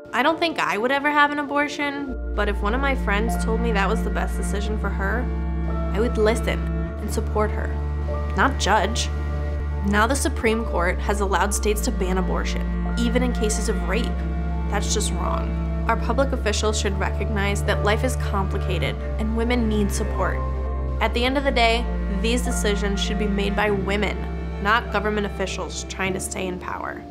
I don't think I would ever have an abortion, but if one of my friends told me that was the best decision for her, I would listen and support her, not judge. Now the Supreme Court has allowed states to ban abortion, even in cases of rape. That's just wrong. Our public officials should recognize that life is complicated and women need support. At the end of the day, these decisions should be made by women, not government officials trying to stay in power.